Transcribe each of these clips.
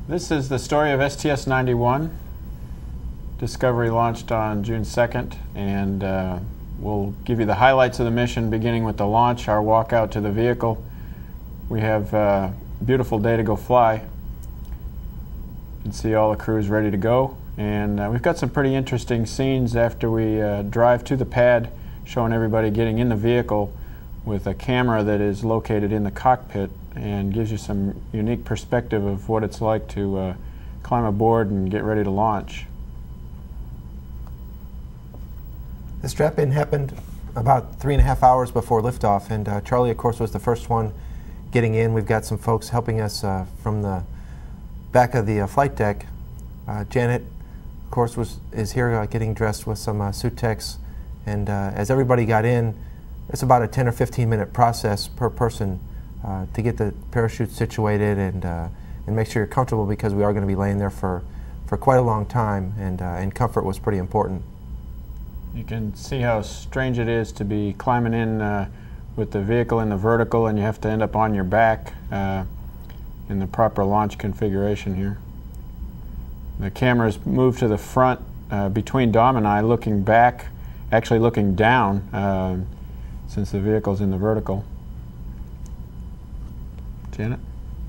This is the story of STS-91. Discovery launched on June 2nd, and we'll give you the highlights of the mission, beginning with the launch, our walk out to the vehicle. We have a beautiful day to go fly. You can see all the crews ready to go, and we've got some pretty interesting scenes after we drive to the pad, showing everybody getting in the vehicle with a camera that is located in the cockpit and gives you some unique perspective of what it's like to climb aboard and get ready to launch. The strap-in happened about 3.5 hours before liftoff, and Charlie, of course, was the first one getting in. We've got some folks helping us from the back of the flight deck. Janet, of course, is here getting dressed with some suit techs, and as everybody got in, it's about a 10 or 15 minute process per person to get the parachute situated and make sure you're comfortable, because we are going to be laying there for quite a long time, and comfort was pretty important. You can see how strange it is to be climbing in with the vehicle in the vertical, and you have to end up on your back in the proper launch configuration here. The camera's moved to the front between Dom and I, looking back, actually looking down since the vehicle's in the vertical. Janet?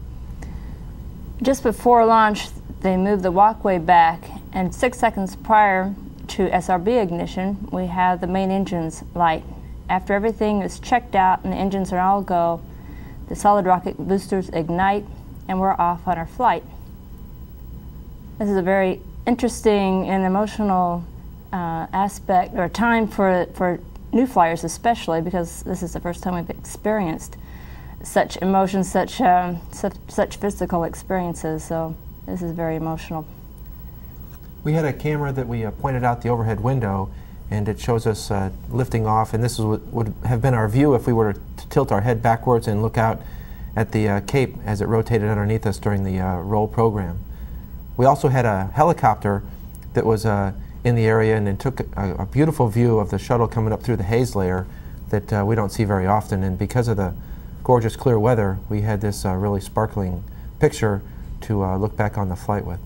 Just before launch, they moved the walkway back, and 6 seconds prior to SRB ignition, we have the main engines light. After everything is checked out and the engines are all go, the solid rocket boosters ignite, and we're off on our flight. This is a very interesting and emotional aspect, or time for new flyers especially, because this is the first time we've experienced such emotions, such physical experiences. So this is very emotional. We had a camera that we pointed out the overhead window, and it shows us lifting off, and this is what would have been our view if we were to tilt our head backwards and look out at the Cape as it rotated underneath us during the roll program. We also had a helicopter that was in the area, and it took a beautiful view of the shuttle coming up through the haze layer that we don't see very often, and because of the gorgeous clear weather, we had this really sparkling picture to look back on the flight with.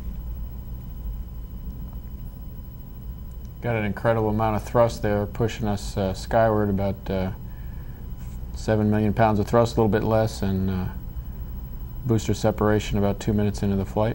Got an incredible amount of thrust there, pushing us skyward, about 7 million pounds of thrust, a little bit less, and booster separation about 2 minutes into the flight.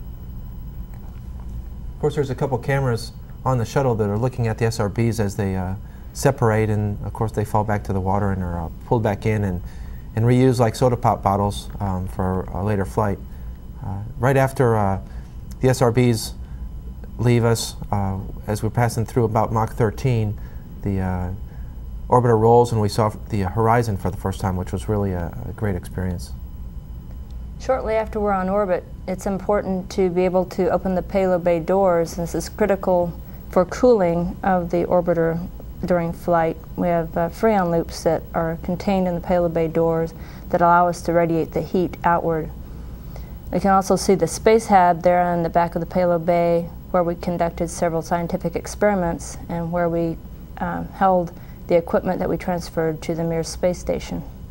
Of course, there's a couple cameras on the shuttle that are looking at the SRBs as they separate, and of course they fall back to the water and are pulled back in and reused like soda pop bottles for a later flight. Right after the SRBs leave us, as we're passing through about Mach 13, the orbiter rolls and we saw the horizon for the first time, which was really a great experience. Shortly after we're on orbit, it's important to be able to open the payload bay doors. This is critical for cooling of the orbiter during flight. We have Freon loops that are contained in the payload bay doors that allow us to radiate the heat outward. We can also see the space hab there in the back of the payload bay, where we conducted several scientific experiments and where we held the equipment that we transferred to the Mir space station.